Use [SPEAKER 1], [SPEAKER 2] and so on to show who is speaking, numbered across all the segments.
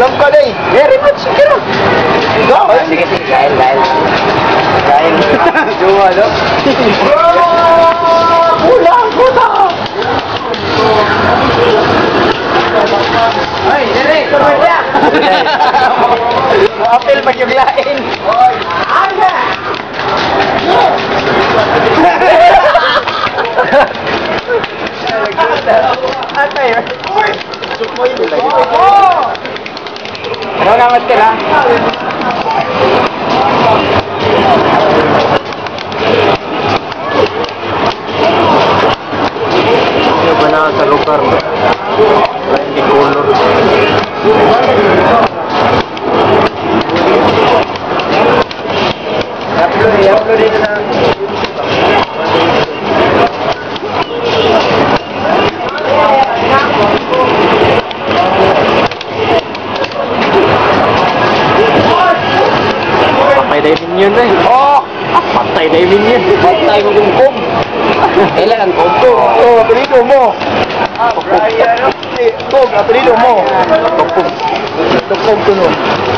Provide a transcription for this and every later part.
[SPEAKER 1] Lampa day. Very much. Sige. Sige. Guile. Juma, no? Puta! Ay, dere, tuloy niya. Apel pag yung lain. Aga! Atay, uy! Sumoy mo lagi. Ano naman ka na? Ano ba na sa lugar? Hindi color. Upload dito na. Patay diving yun eh. Patay diving yun. Patay mo yung kum. Kailan ang kum ko? Apelido mo. Kum, apelido mo. Kum ko nun.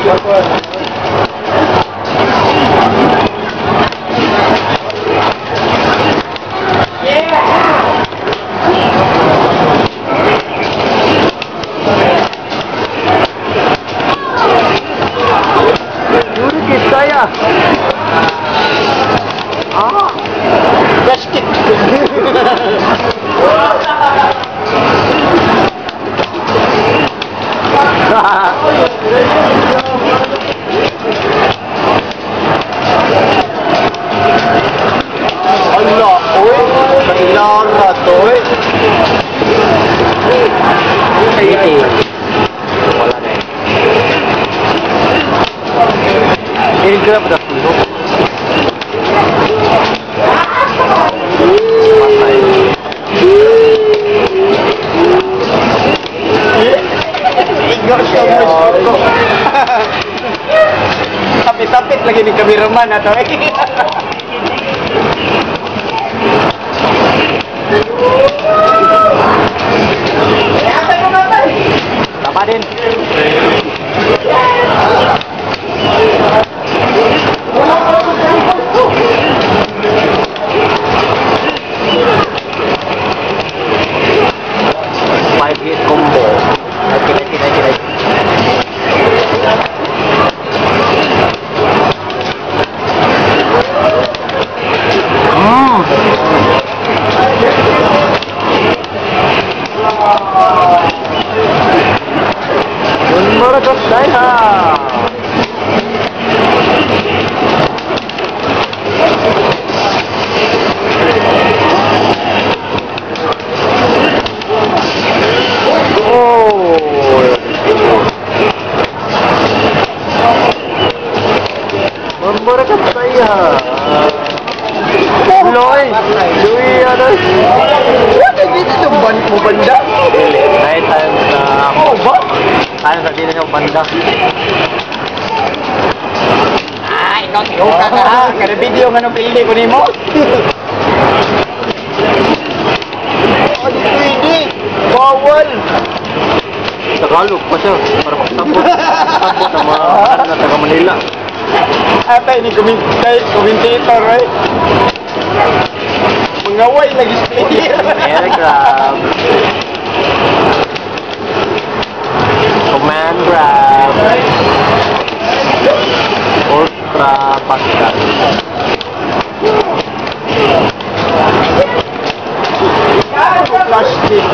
[SPEAKER 1] Plastic. Allah, oi, kailangan na to eh. Wala na eh. Ini grab dah puno. Sapit-sapit lagi ni kameraman atau Tama din. Five-hit combo. Okay. Mereka saya. Loy, Dwi ada. What is it? Itu mau benda? Saya tanya. Ba? Tanya sa dito ng banda. Ikaw ka ka. Kada video nga nung pili ko nimo. Hindi. Bawal. Tagalog pa siya. Para magsabot. Sabot sa mga taga Manila. Atay ni commentator, right? Mengawai lagi sedikit. Aircraft. Command grab. Ultra Pascal. Plastic.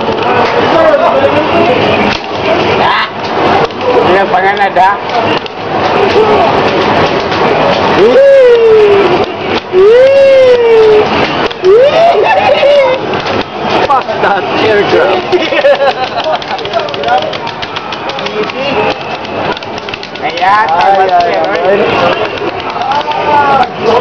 [SPEAKER 1] Ini pangan ada. Fuck that aircraft. Ayan,